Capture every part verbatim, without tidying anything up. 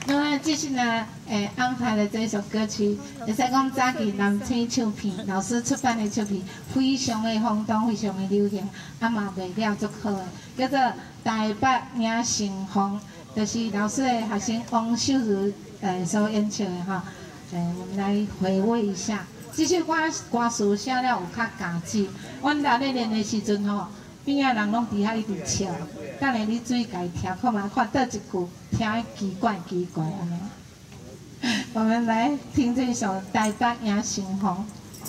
那么这是呢，诶安排的这首歌曲，会使讲早期南青唱片老师出版的唱片，非常的轰动，非常的流行，啊嘛卖了足好的，叫做《台北迎盛风》，就是老师的学生王秀如诶所演唱的哈。诶，我们来回味一下。这首歌歌词写了有较家己，阮在咧练的时阵吼。 边仔人拢伫遐一直笑，等下你注意家听，看嘛看倒一句，听奇怪奇怪安尼。我们来听这首《台北迎盛风》。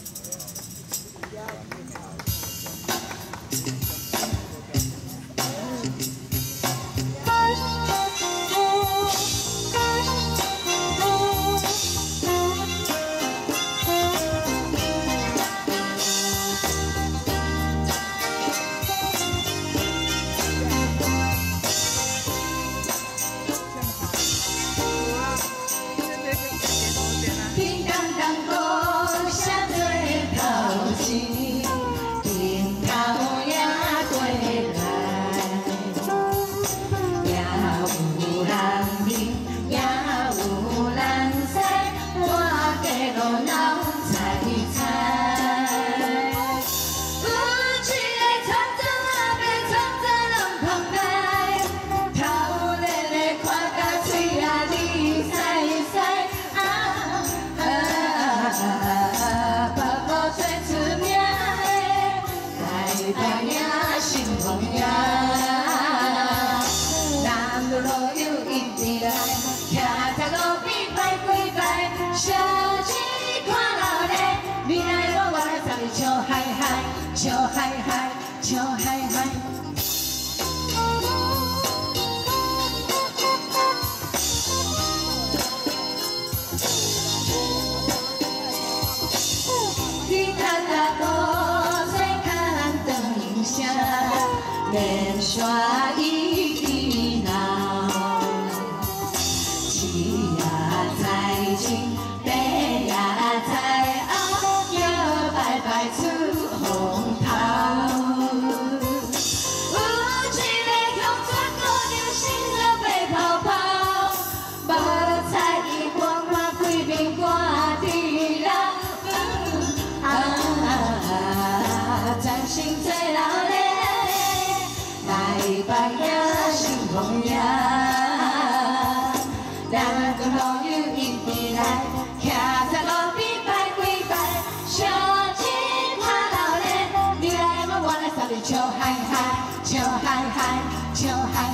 笑嗨嗨，笑嗨嗨。你看那古仔看灯影声，连续一地闹，七呀在前，八呀在后，摇摆摆出红。 心最老嘞，台北迎盛风呀，咱个朋友一起来，徛在路边摆几摆，小钱怕老嘞，你来我我来，三里笑嗨嗨，笑嗨嗨，笑嗨。